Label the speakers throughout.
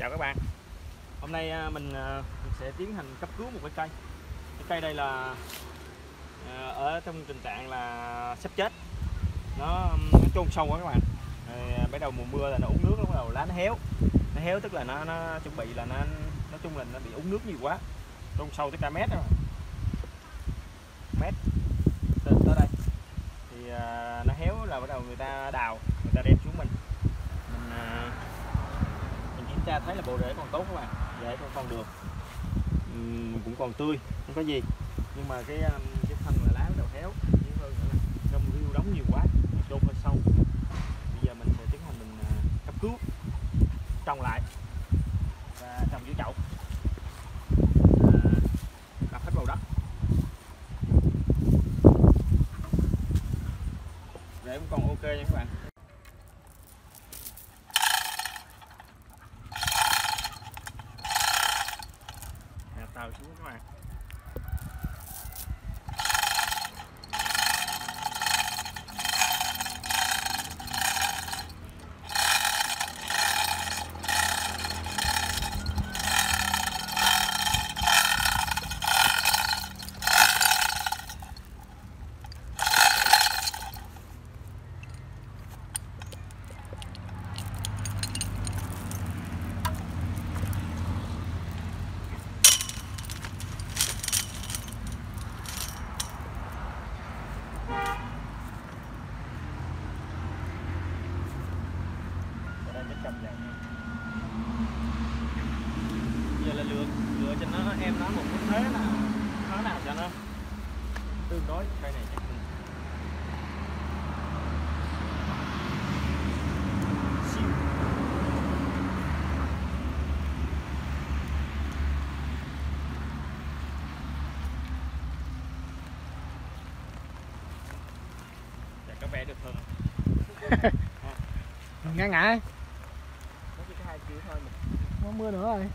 Speaker 1: Chào các bạn. Hôm nay mình sẽ tiến hành cấp cứu một cái cây. Cái cây đây là ở trong tình trạng là sắp chết. Nó chôn sâu quá các bạn. Bắt đầu mùa mưa là nó uống nước, nó bắt đầu lá nó héo. Nó héo tức là nó chuẩn bị là nó nói chung là nó bị uống nước nhiều quá. Chôn sâu tới cả mét rồi. Mét tới đây. Thì nó héo là bắt đầu người ta đào, người ta đem xuống mình kiểm tra thấy là bộ rễ còn tốt các bạn, rễ còn được, cũng còn tươi, không có gì, nhưng mà cái thân là lá bắt đầu héo, nhiều hơn nữa là trong riêu đóng nhiều quá, chôn hơi sâu. Bây giờ mình sẽ tiến hành mình cấp cứu, trồng lại và trồng dưới chậu, đập hết vào đất. Rễ cũng còn ok nha các bạn. Tàu xuống các bạn. Giờ là lựa cho nó em nó một cái thế là nó nào cho nó tương đối. Cây này chắc mình siêu chắc có vẻ được hơn.
Speaker 2: Ngã ngã
Speaker 1: Có chỉ có 2 triệu thôi mà.
Speaker 2: có mưa nữa rồi.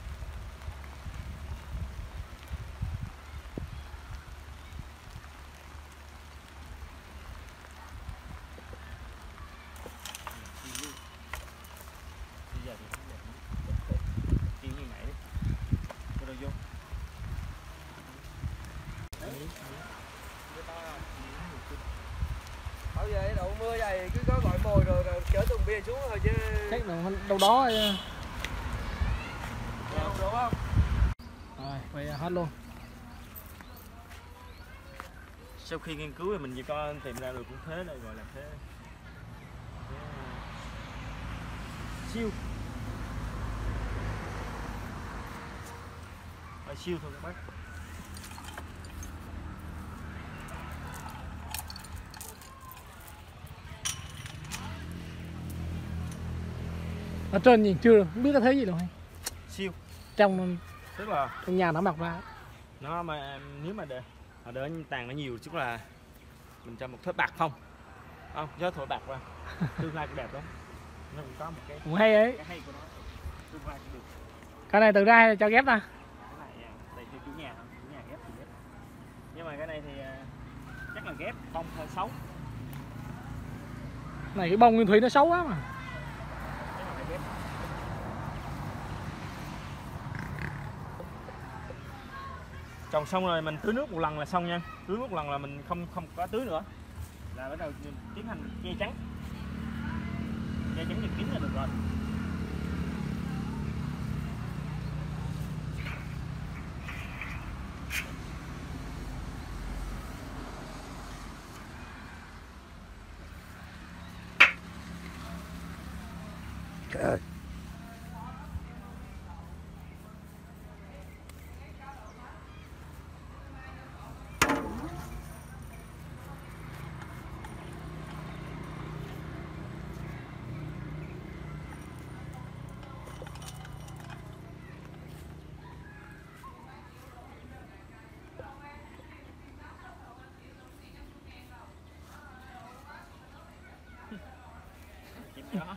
Speaker 1: Bây giờ thì kiểu như nãy cho rồi vô.
Speaker 3: Bao giờ đậu mưa vậy cứ có gọi mồi rồi chở thùng bia xuống thôi chứ.
Speaker 2: Chắc đâu đó
Speaker 3: Đúng không?
Speaker 2: rồi vậy hết luôn.
Speaker 1: Sau khi nghiên cứu thì mình chỉ có tìm ra được cũng thế này, gọi là thế siêu siêu thôi các bác.
Speaker 2: Ở trên nhìn chưa không biết có thấy gì đâu hay.
Speaker 1: Siêu
Speaker 2: Trong
Speaker 1: tức là
Speaker 2: nhà nó mọc ra.
Speaker 1: nó mà nếu mà để tàn nó nhiều tức là mình cho một thớt bạc không gió thổi bạc qua tương lai cũng đẹp lắm. Nó cũng có một cái
Speaker 2: Cũng hay ấy.
Speaker 1: cái hay của nó, tương lai cũng được.
Speaker 2: Cái này từ ra hay là cho ghép ta?
Speaker 1: Cái này đây theo chủ nhà thôi, chủ nhà ghép thì ghép, nhưng mà cái này thì chắc là ghép bông hơi xấu.
Speaker 2: Này cái bông nguyên thủy nó xấu quá mà.
Speaker 1: Cái này phải ghép. Trồng xong rồi mình tưới nước một lần là xong nha, tưới nước một lần là mình không có tưới nữa, là bắt đầu tiến hành che chắn chật kín là được rồi.
Speaker 3: Trời ơi.
Speaker 1: Chìm gió.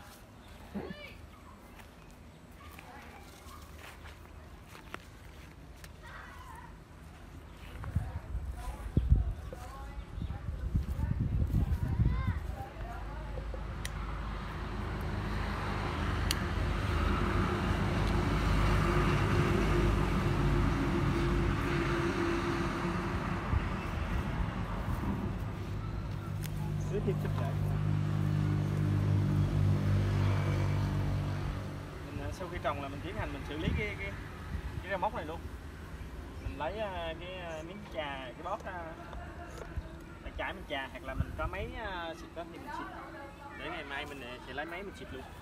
Speaker 1: sau khi trồng là mình tiến hành mình xử lý cái rau móc này luôn. Mình lấy cái miếng chà, cái bóp tay trái mình chà, hoặc là mình có máy xịt đó thì mình xịt. Để ngày mai mình sẽ lấy máy mình xịt luôn.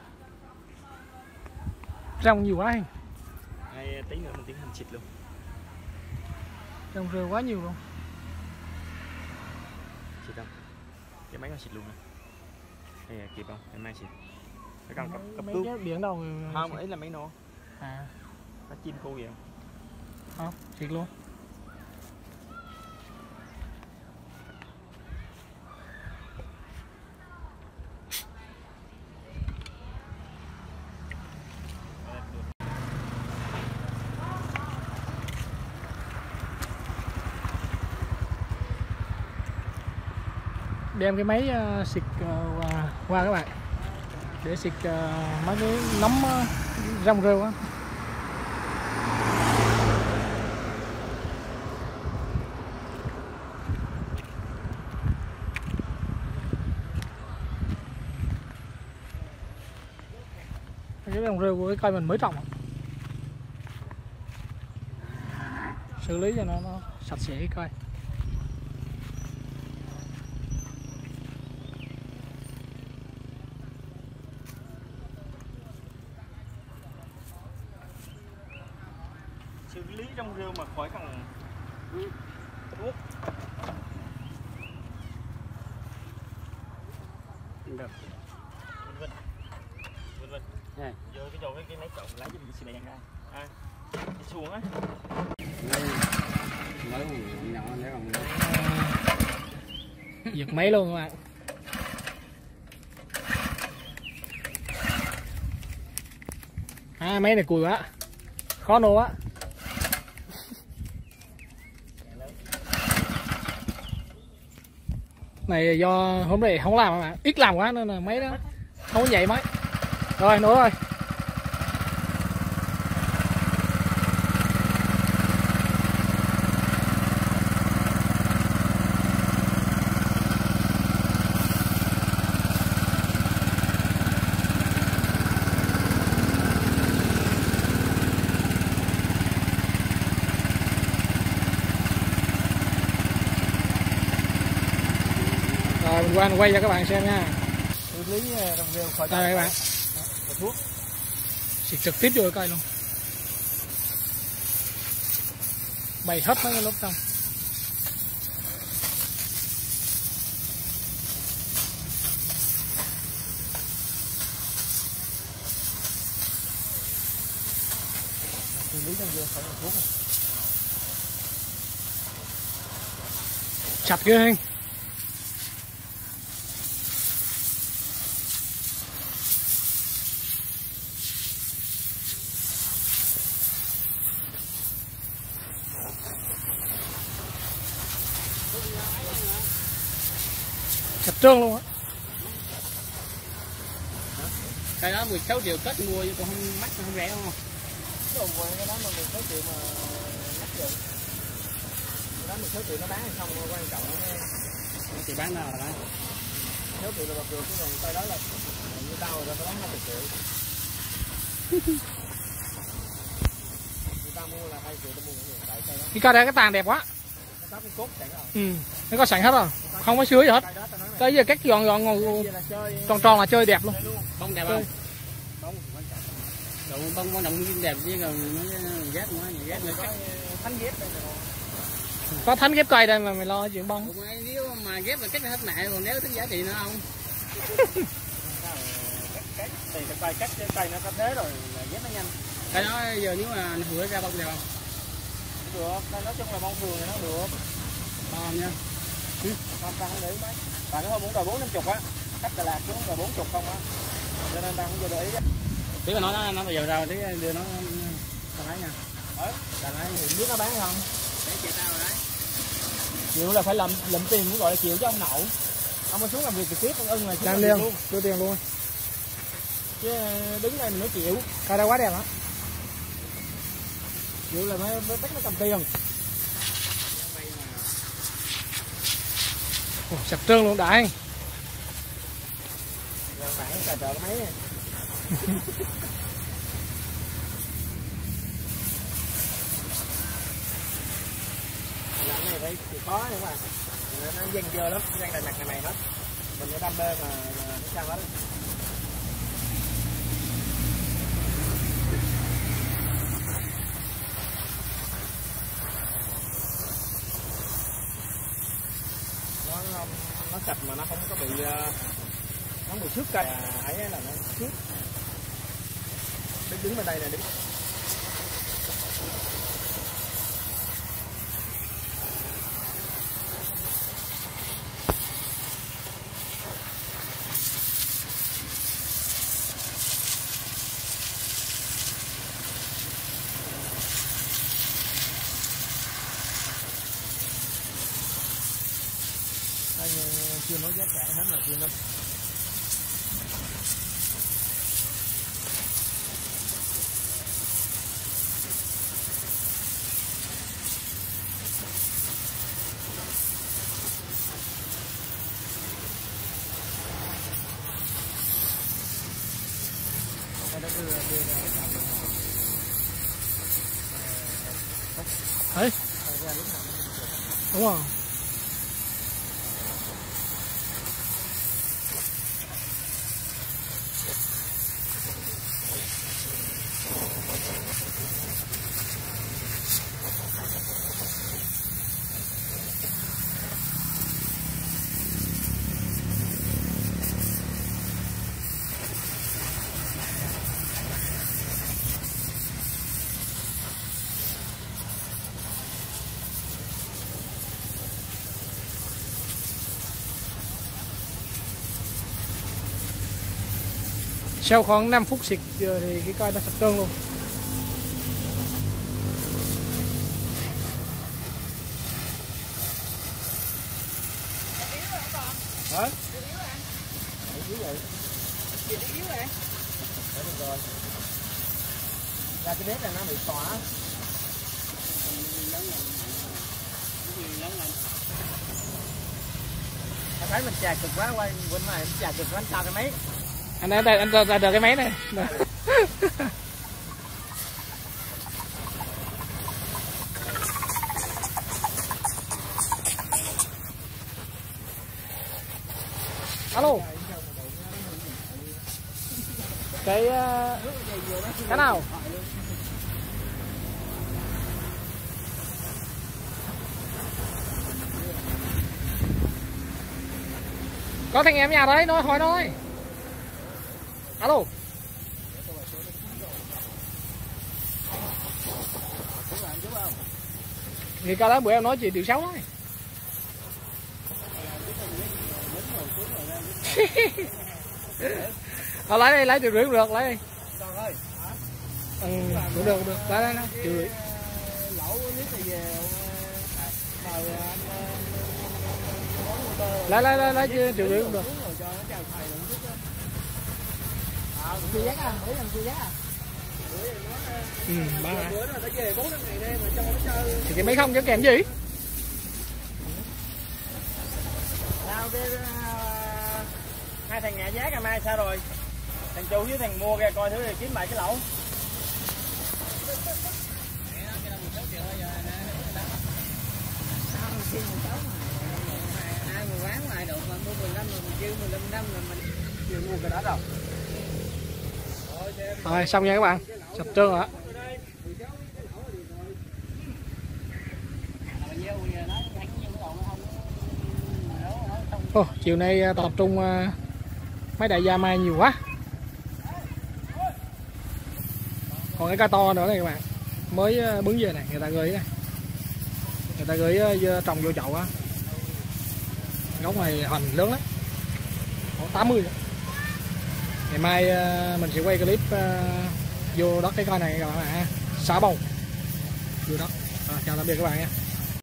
Speaker 2: Rong nhiều quá anh.
Speaker 1: Hay tí nữa mình tiến hành xịt luôn.
Speaker 2: Rong rêu quá nhiều luôn.
Speaker 1: Xịt không? Cái máy nó xịt luôn nè. Đây kịp không? Ngày mai xịt. Phải cần cấp
Speaker 2: Mấy
Speaker 1: cứu.
Speaker 2: cái biển đâu
Speaker 1: Không, ấy là máy nổ.
Speaker 2: à
Speaker 1: Nó chim cô vậy.
Speaker 2: không xịt luôn. Đem cái máy xịt qua các bạn để xịt mấy cái nấm rong rêu á. Cái rong rêu của cái cây mình mới trồng, xử lý cho nó sạch sẽ cái cây.
Speaker 1: Xử lý rong rêu mà khỏi cần thuốc. Được. Vinh. Vô cái chỗ cái máy trộn lấy cho mình xì đèn ra. Đi xuống á.
Speaker 2: Giật máy luôn các bạn. Máy này cùi quá, khó nổ á. Này do hôm nay không làm mà ít làm quá nên là máy đó không có nhảy máy. Rồi nổ rồi. Rồi mình qua mình quay cho các bạn xem nha.
Speaker 1: Xử lý rong rêu khỏi
Speaker 2: Đây các bạn.
Speaker 1: thuốc.
Speaker 2: Xịt trực tiếp vô cái cây luôn. Bày hết mấy cái lớp trong.
Speaker 1: Xử lý rong rêu khỏi thuốc.
Speaker 2: Sạch ghê anh. Sạch trơn luôn á.
Speaker 3: Cái đó 16 triệu kết mua chứ còn không mắc không rẻ không?
Speaker 1: Cái đó mà 16 triệu mà mắc vậy. Cái đó 16 triệu nó bán hay không quan trọng nó
Speaker 3: Thì bán nào là bán?
Speaker 1: 16 triệu là bạc được, chứ còn tay đó là như tao rồi tao bán 20 triệu. Người ta mua là 2 triệu, tao mua cái gì? Tại cây đó.
Speaker 2: Cái cây đây cái tàn đẹp quá.
Speaker 1: Nó có cái cốt sẵn rồi.
Speaker 2: Ừ, nó có sẵn hết rồi, không có sửa gì hết. Cái giờ cắt giòn giòn tròn tròn là chơi đẹp luôn.
Speaker 3: Bông đẹp không? Bông quan trọng. Bông quan trọng đẹp chứ còn nó ghép nữa, ghép nữa cắt.
Speaker 1: Thánh ghép đây rồi.
Speaker 2: Có thánh ghép cây đây mà mày lo chuyện bông.
Speaker 3: Nếu mà ghép là cắt hết nại, còn nếu tính giá trị nữa không?
Speaker 1: Thì cái cây cắt cái cây nó có thế rồi là ghép nó nhanh.
Speaker 3: Cái đó giờ nếu mà hứa ra bông đẹp không?
Speaker 1: Được, nói chung là bông thường thì nó được.
Speaker 3: Ngon nha.
Speaker 1: Không, ta không để ý mấy. Bạn nó thôi muốn đòi 40-50 á, cắt Đà Lạt xuống đòi 40 không á. Cho nên ta không vô để ý á.
Speaker 3: Tí mà nó bây giờ ra tí đưa nó lấy nha.
Speaker 1: Đà Lạt thì biết nó bán không?
Speaker 3: Để chị tao rồi đấy.
Speaker 1: Chịu là phải lụm tiền cũng gọi là chịu chứ ông nội. Ông mới xuống làm việc trực tiếp ông ưng là
Speaker 2: Đang liền, đưa tiền luôn.
Speaker 1: Chứ đứng đây mình nói chịu.
Speaker 2: Cây đây quá đẹp lắm.
Speaker 1: Chịu là mới bắt nó cầm tiền.
Speaker 2: Sạch trơn luôn đã anh.
Speaker 1: Bạn tài trợ cái máy này. này thấy chịu khó các bạn, nó dang dơ lắm, dang đầy mặt này hết, mình có đam mê mà nó sao hết. Nó sạch mà nó không có bị nó bị xước cây, ấy là nó xước. Đứng bên đây nè, đứng. Đây, chưa nói giá cả hết là chưa lắm.
Speaker 2: Đấy. Đúng rồi. Sau khoảng 5 phút xịt giờ thì cái coi nó sạch trơn luôn.
Speaker 1: Hả? Ra cái bếp này nó bị tỏa. Anh thấy mình chà cực quá, quay quên này mình chà cực quá, anh sao cái máy.
Speaker 2: Anh ra được cái máy này. Alo. Cái nào? Có thằng em nhà đấy, nói hỏi nói. Alo. Thì coi đó bữa em nói chị 1,6 triệu thôi. Lấy đây, lấy 1,5 triệu cũng được, lấy đi. Cũng được, lấy 1,5 triệu. Lấy 1,5 triệu cũng được.
Speaker 3: Chị giá à? Bữa làm chị giá à?
Speaker 2: Ba.
Speaker 3: Bữa nó phải về 4-5 ngày đêm mà cho nó chơi.
Speaker 2: Thì cái mấy không cho kèm gì?
Speaker 1: Sao cái hai thằng ngã giá ngày mai sao rồi? Thằng Chu với thằng mua ra coi thử thì kiếm lại cái lẩu.
Speaker 3: Ai mà bán ngoài được mà mua 15 rồi mình kêu 15 năm rồi mình
Speaker 1: Chưa mua cái đó đâu.
Speaker 2: Rồi xong nha các bạn, sạch trơn rồi á. Chiều nay tập trung mấy đại gia mai nhiều quá. Còn cái cá to nữa này các bạn, mới bứng về này, người ta gửi này, người ta gửi trồng vô chậu á. Gốc này hoành lớn lắm, khoảng 80 nữa. Ngày mai mình sẽ quay clip vô đất cái coi này các bạn ha, xả bầu vô đất. Chào tạm biệt các bạn nha.